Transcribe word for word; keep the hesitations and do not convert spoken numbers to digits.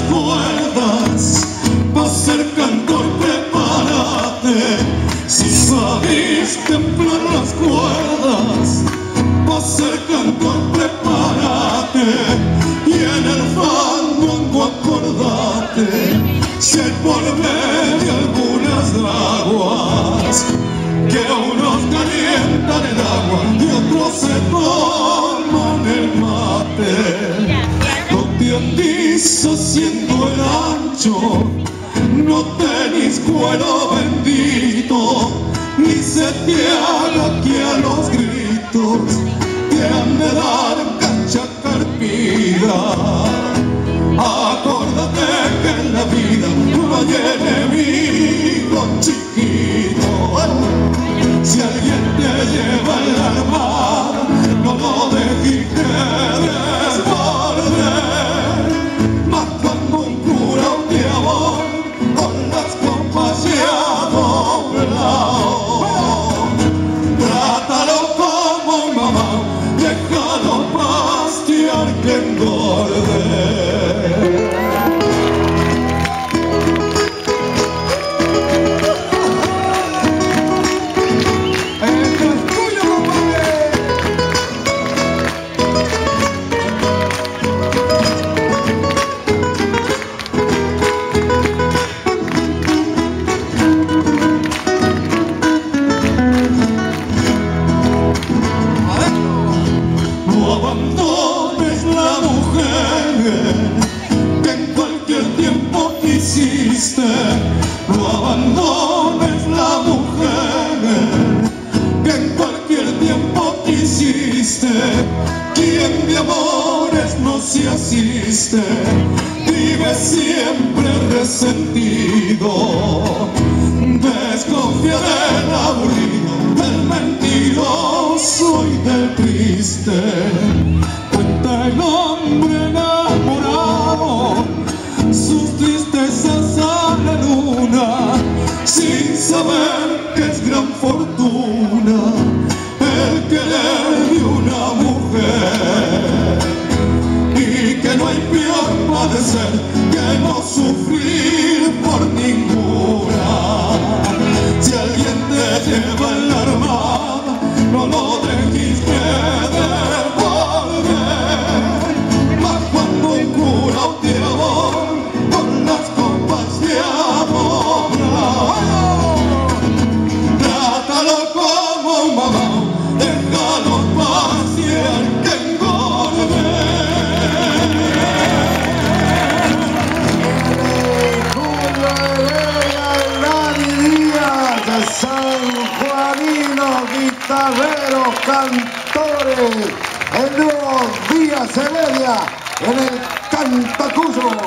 cuerdas, va a ser cantor, prepárate. Si sabes templar las cuerdas, va a ser cantor, prepárate. Y en el fandango acordate, si hay por medio algunas aguas, que unos calientan el agua y otros se toman el mate. No te andís haciendo el ancho, no tenés cuero bendito, ni se te haga que a los gritos te han de dar cancha carpida. Acórdate que en la vida no hay enemigo chiquito. Si alguien te lleva en la armada, no lo dejes que desborde. Más cuando un cura un diablo con las copas ya doblado. Trátalo como un mamá, déjalo pastear que engorde. No abandones la mujer que en cualquier tiempo quisiste. No abandones la mujer que en cualquier tiempo quisiste. Quien de amores no se asiste, vive siempre resentido. Desconfía del aburrido, del mentiroso y del triste. Cuenta el hombre enamorado sus tristezas a la luna, sin saber que es gran fortuna el querer de una mujer, y que no hay peor padecer que no sufrir por ninguna. Si alguien te lleva en la armada, no lo dejes que devolver. Más cuando un cura un diablo con las copas de amor. Trátalo como un mamá, déjalo pasear que engorde. Sanjuaninos, guitarreros, cantores, en Nuevos Días Heredia, en el Cantacuyo.